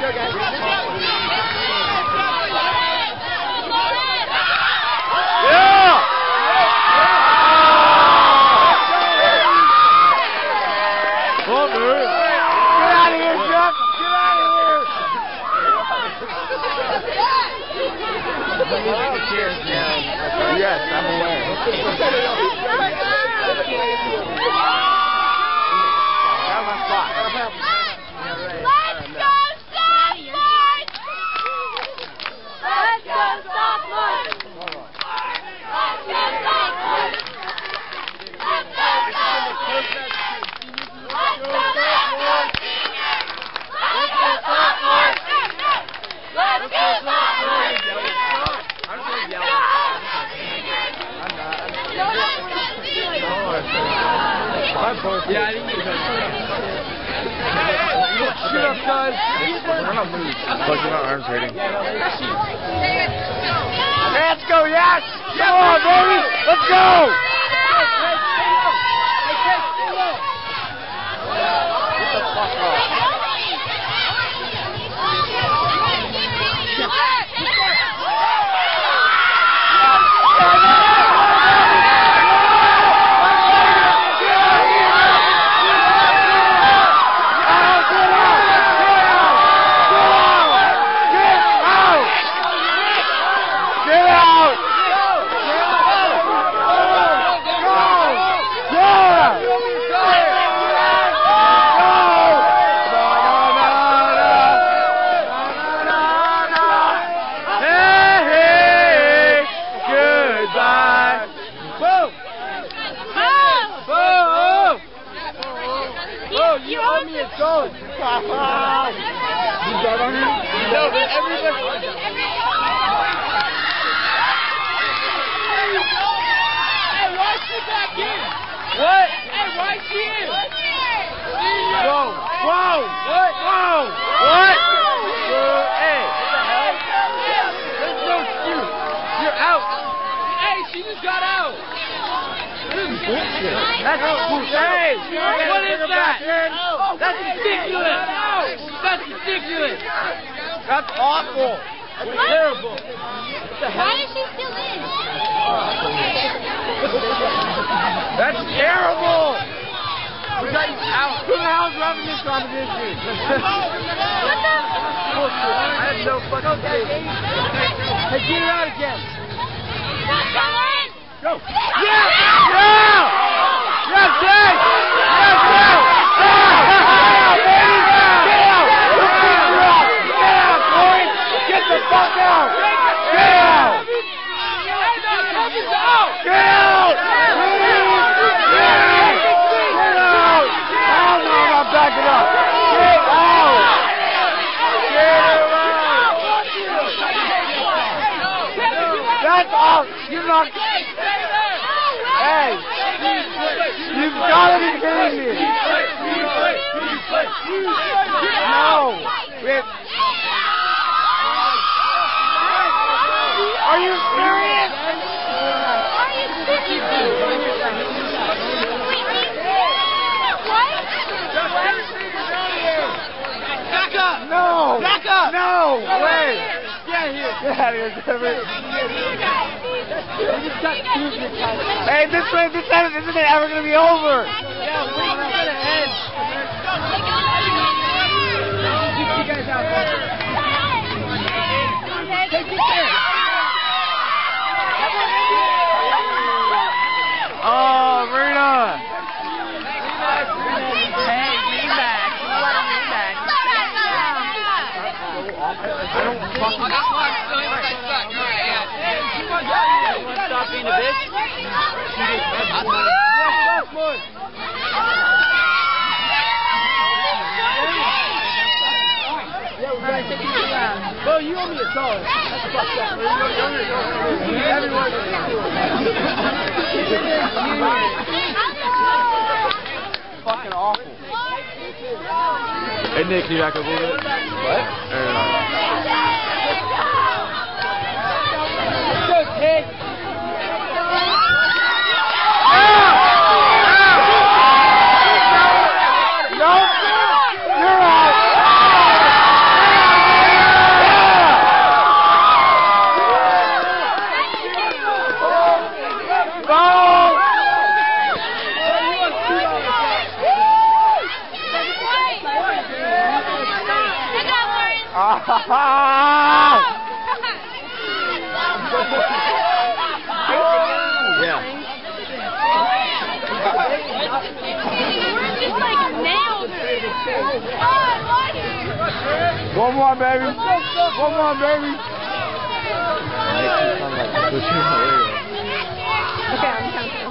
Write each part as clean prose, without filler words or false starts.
Yes, I'm aware. That's my spot. Let's go sophomore! Let's go sophomore! Let's go sophomore! Let's go sophomore! Let's go sophomore! Let's go sophomore! Let's go sophomore! Yeah, I didn't use that. Shoot up, guys. I'm not moving. Plus, my arm's hurting. Let's go, yes! Come on, baby! Let's go! Get the fuck off. You owe me a goat. You got on him? No, but everybody. Hey, why is she back in? What? Hey, why is she in? Whoa. Whoa. What? Whoa. What? Hey. There's no excuse. You're out. Hey, she just got out. Bullshit. That's bullshit. Hey, what is that? That's ridiculous. That's ridiculous. That's awful. That's terrible. Why is she still in? That's terrible. We got you out. Who the hell's running this competition? I have no fucking idea. Hey, get it out again. Go! Yeah! Yeah! Yes, yes! Yes, yes! Get out, boy! Get the fuck out! Get out! Get out! Get out! Hell no, I'm not backing up! Get out! Get out! That's all! You're not... Hey! You've got to be kidding me! No! Are you serious? Back up! No! Back up! No! Wait! Get here! Get out of here, Trevor! Hey, this isn't ever gonna be over! Yeah, we're gonna end! Get you guys out there! Take it there! Oh, Marina! Hey, rematch! I don't fucking... Stop being a bitch. Bro, you owe me a dollar. That's fucked up. Everyone. Fucking awful. Hey Nick, can you back up a little bit? What? Let's go, kid. No! You're out! Yeah. Just like nailed her. One more, baby. One more, baby. Okay, I'm counting.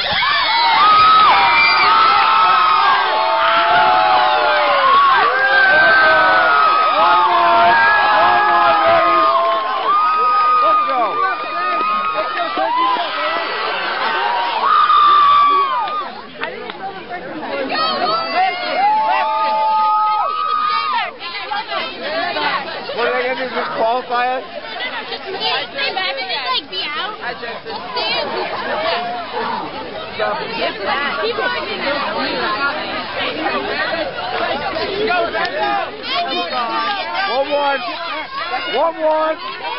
What are they going to do? Just qualify us? Just stay back and just like be out. Just stand. People are getting One more.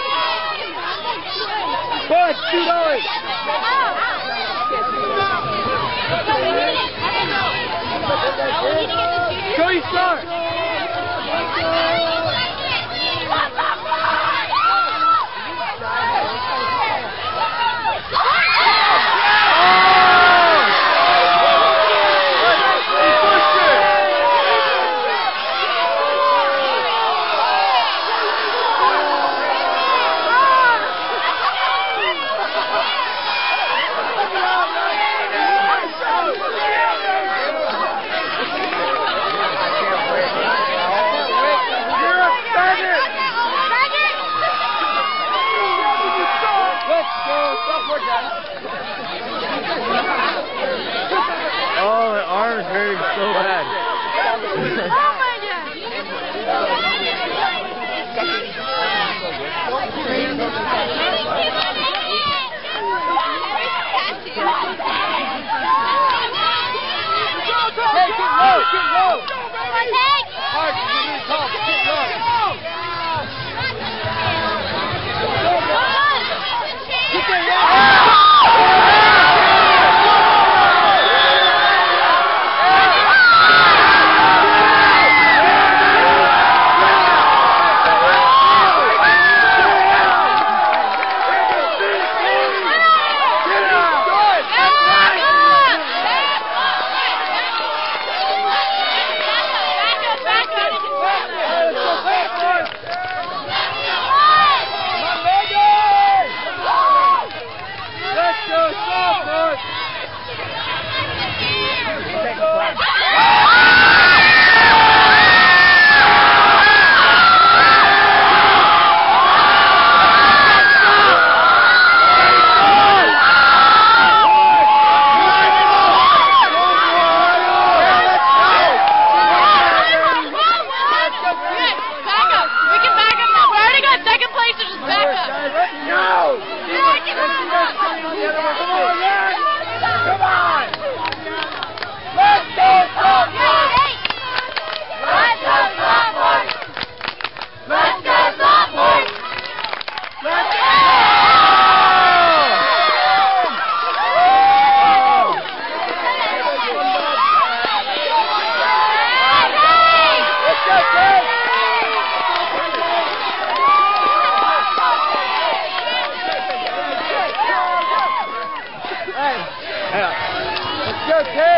Push, $2. Go, you start. Oh, my arm is hurting so bad. Oh my Hey, get low, get low. Hard, you need to talk, get low. Get there, Let's go, Ted!